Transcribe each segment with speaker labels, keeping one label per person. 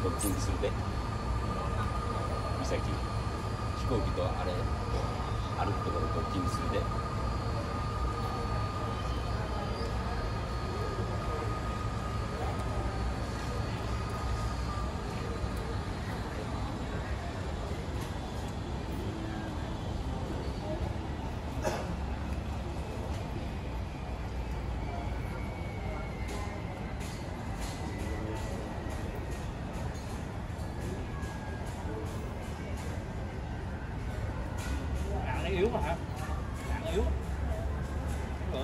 Speaker 1: ドッキングするで岬飛行機とあれ歩くところドッキングするで。
Speaker 2: Yếu mà hả? Đạn yếu. Được.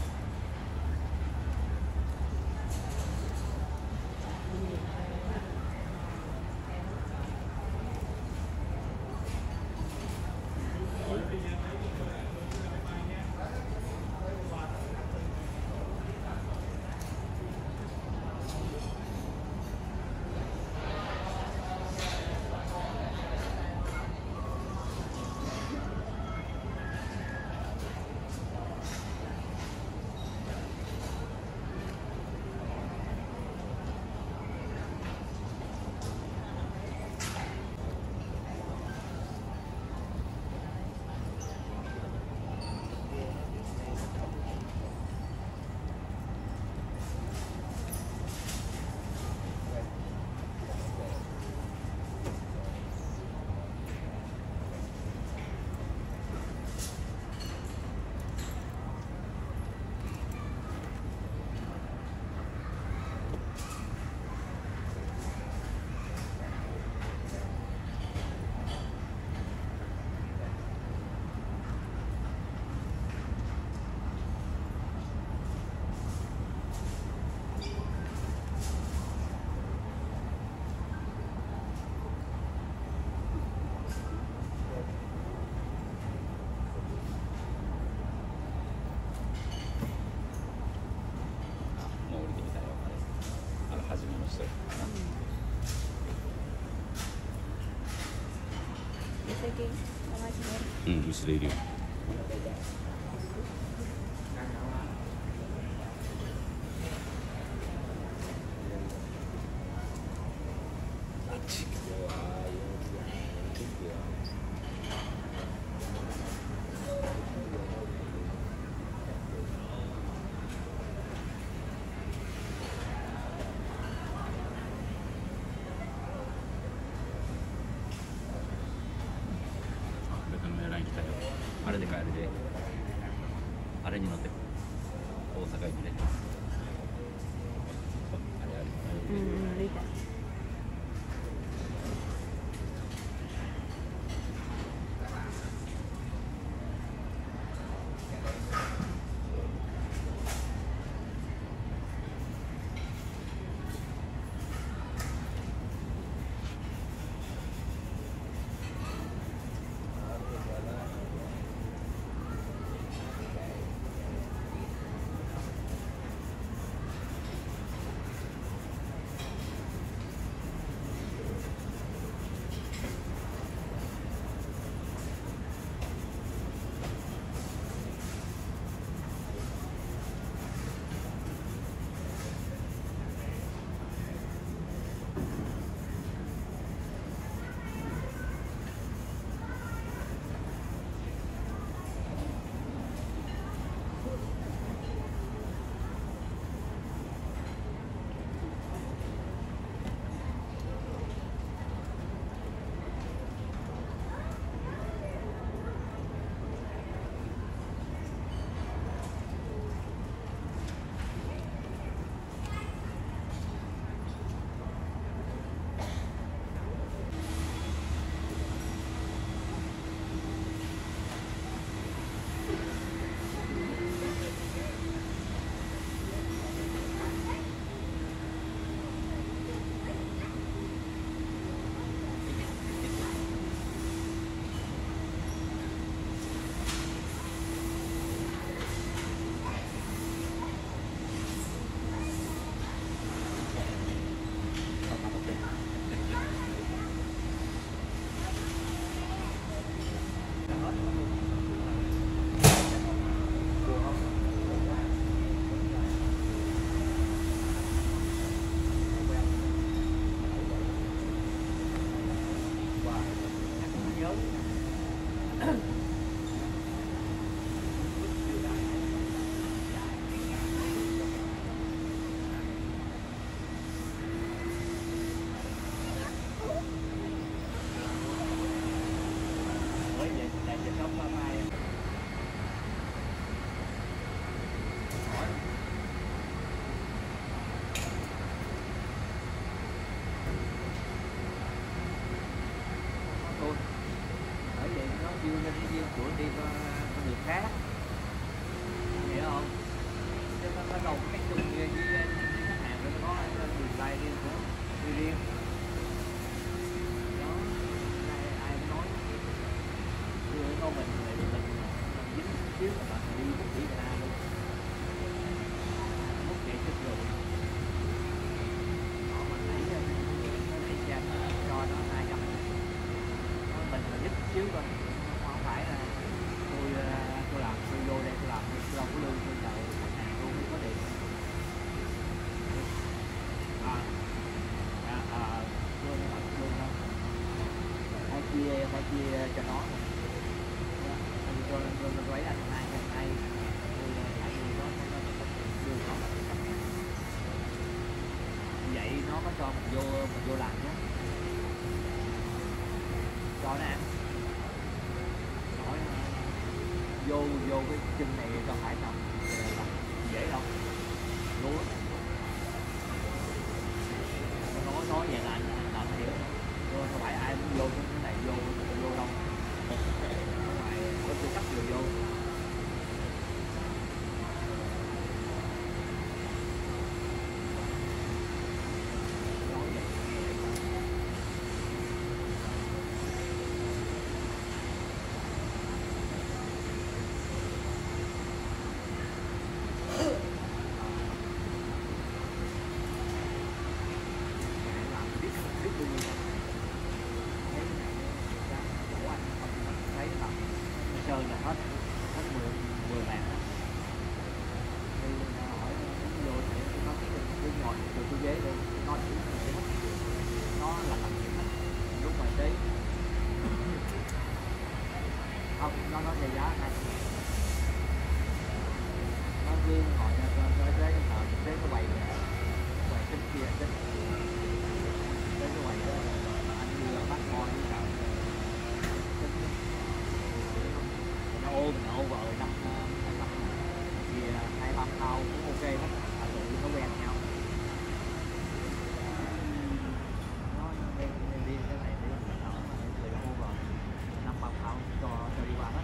Speaker 1: うん、後ろいるよ。あっち。あれで帰るで。
Speaker 2: Mới về chạy về sớm hôm nay.
Speaker 3: Thôi bởi vậy nó kêu lên kêu của đi con người khác, hiểu không? Chứ nó có đầu cái chung với khách hàng rồi nó có đường bay riêng của đi riêng đó, ai cũng nói chưa có mình dính chút xíu là bạn đi bất chỉ ra luôn, mất chạy chút rồi đó mình nãy ra cho nó 200, mình là giúp xíu thôi, không phải là tôi làm tôi vô đây tôi làm tôi đâu có lương tôi đợi khách hàng tôi mới có tiền. Lương đâu phải chia cho nó tôi lấy anh 220, tôi phải lương nó lương nó vậy nó có cho mình vô làm nhé, cho nó ăn nói vô cái chân này cho phải không dễ đâu lúa nói vậy là anh hiểu không phải ai muốn vô cái này vô đâu ngoài có tôi cắt vô nói vậy. Biết bao nhiêu năm thấy cái này của anh không thấy là sơn là hết 10 vàng đó. Thì hỏi vô thì nó cứ ngồi từ cái ghế đây nó chỉ nó là làm gì hết lúc mà đấy không nó nói về giá này nó cứ ngồi ra tới cái quầy trên kia trên cái quầy đó anh đưa bắt con với cậu nó ô vợ năm thì 2-3 thao cũng ok hết, tụi nó quen nhau nó đi cái này đi nó người nó ô vợ 5-3 thao cho đi qua hết.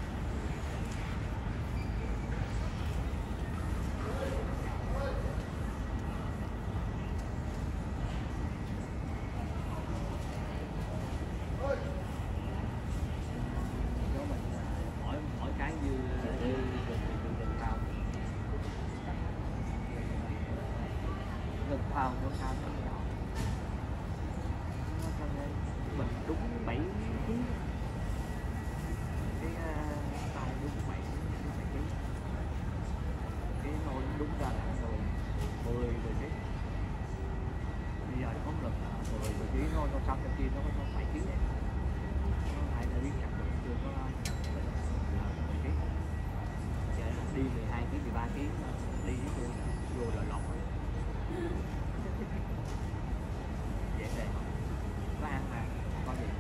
Speaker 3: Mỗi cái như gần phao nó cao nó nhỏ nó cho nên mình đúng 7 kg cái tay đúng 7 kg cái nồi đúng ra là 10 kg bây giờ có lực 10 kg nó xong trong kia nó có 7 kg nó phải là biết chặt được chưa có 10 kg giờ đi 12 kg 13 kg đi với tôi vô là lọt dễ đề có ăn mà có gì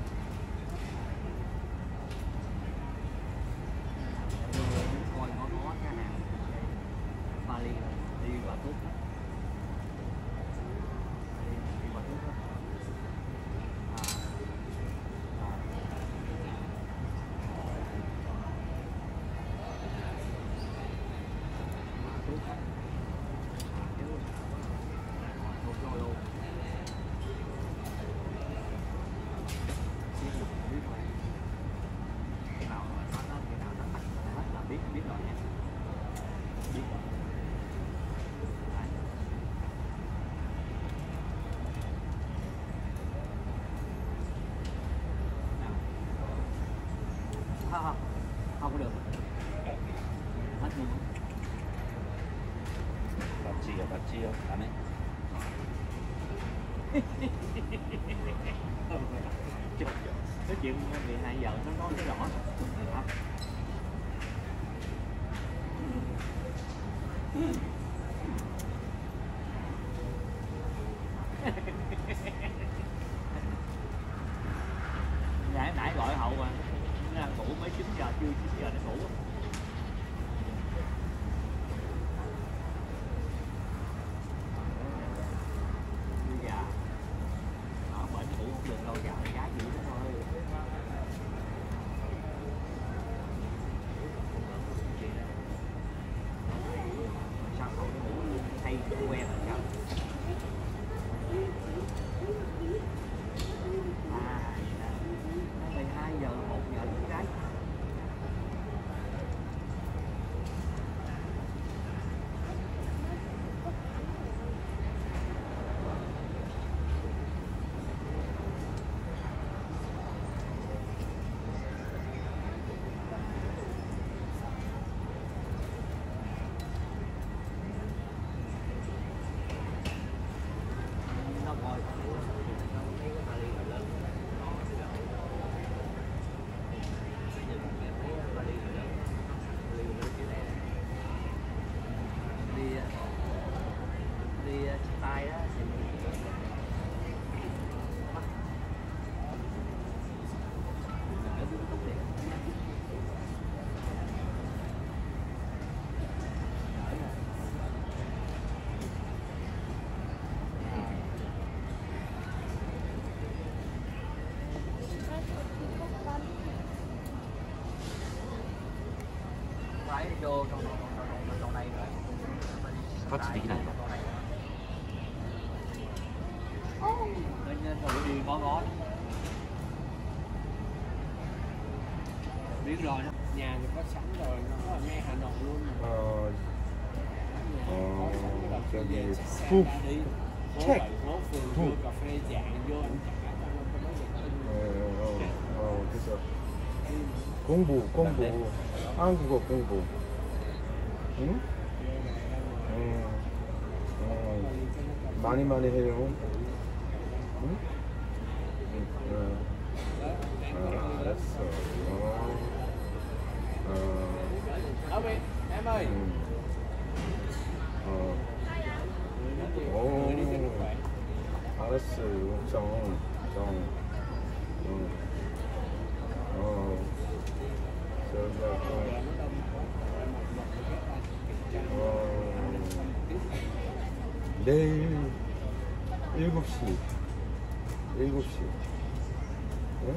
Speaker 3: coi ngó cái nào Bali đi vào thuốc đi vào thuốc biết rồi nha, biết rồi. Không có được hết luôn
Speaker 1: Bác chia cảm ơn.
Speaker 3: chuyện 12 giờ nó nói cái rõ. Nãy gọi hậu mà ngủ mới 9 giờ, chưa 9 giờ để ngủ. Dạ ở bệnh ngủ không được đâu, dạ gái dữ thôi. Sao không ngủ luôn hay quen rồi sao? À, 12 giờ 1 giờ con gái. Nó ngồi đi tay đó thì phải vô trong này rồi.
Speaker 1: タッチできないの？
Speaker 3: Nên thử đi ngó biết rồi đó.
Speaker 2: Nhà thì có sẵn rồi, nó ở ngay Hà Nội luôn mà. Có sẵn cái đợt
Speaker 4: 저기
Speaker 2: về xe
Speaker 4: 푹
Speaker 2: ra đi. Phố
Speaker 4: check.
Speaker 2: 7 phố phường
Speaker 4: 푹.
Speaker 2: vô cà phê dạng vô anh trả cho nó
Speaker 4: 그래서 공부 한국어 공부 응? 많이 해요 응? 알았어
Speaker 2: Ở bên em ơi. Người đi cho nó khỏe.
Speaker 4: 알았어요 내일 7시 응?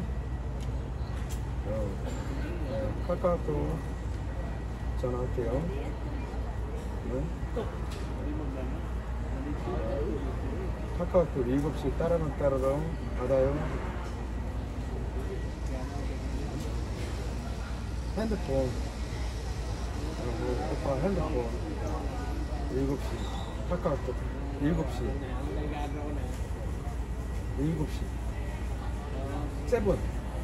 Speaker 4: 카카오톡 전화할게요 응? 카카오톡 7시 따라랑 받아요 핸드폰 오빠 핸드폰 7시 카카오톡 7시 7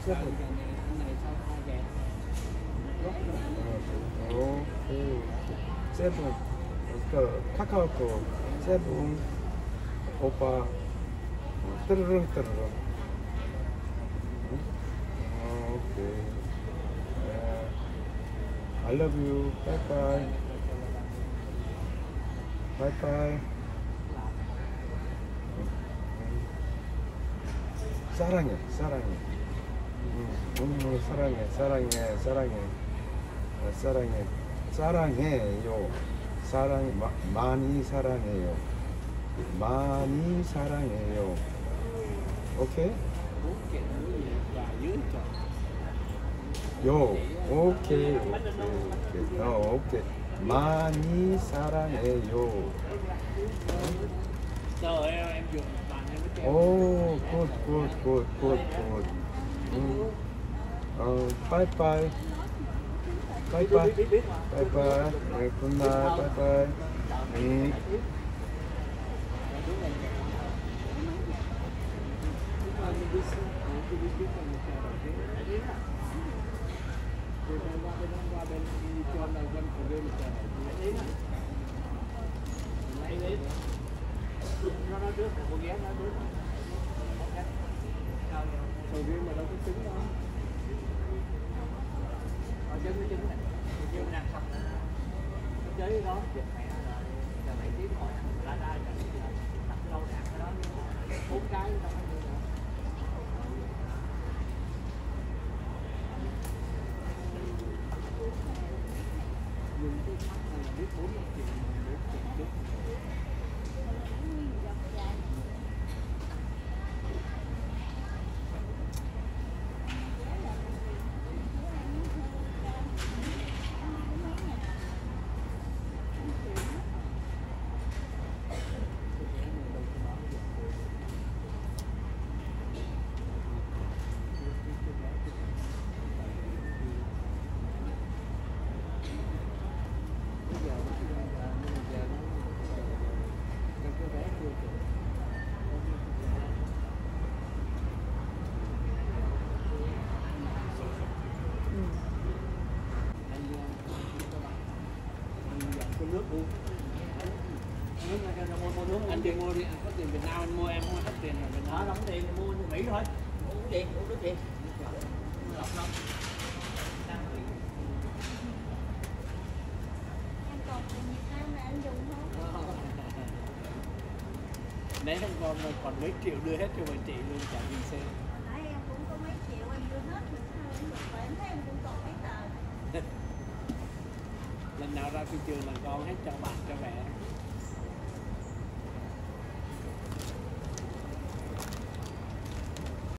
Speaker 4: 오케이 7 그 카카오톡 7 오빠 뜨르릉 오케이 I love you bye 사랑해 사랑해요 많이 사랑해요 오케이 요 오케이 오케이 많이 사랑해요
Speaker 2: Trời ơi, em dùng bàn em mới treo.
Speaker 4: 오 굿 빠이빠이 굿나잇 빠이빠이
Speaker 2: Qua bên đi cho này bên của bên chờ này. Lấy đi. Nó nói trước, cô ghé nói trước. Sầu riêng mà đâu có trứng đâu.
Speaker 3: mới đó giật mẹ rồi giờ 7 tiếng ngồi ăn ra ra đặt lâu đạt cái đó 4 cái đâu có được. Dùng cái mắt này biết 4-5 triệu mà biết tiền chút. Nước uống. Mua nước anh đi mua đi, anh có tiền Việt Nam anh mua, em không có tiền là Việt Nam đóng tiền thì mua Mỹ thôi. Uống gì? Uống nước gì? Lọc lắm.
Speaker 5: Anh còn tiền Việt Nam mà anh dùng không?
Speaker 3: Nãy hôm còn mấy triệu đưa hết cho bà chị luôn, trả tiền xe.
Speaker 5: Nãy em cũng có mấy triệu anh đưa hết mà sao em được, và em thấy em cũng còn mấy tờ.
Speaker 3: Lần nào ra thị trường là con hết cho bạn cho mẹ.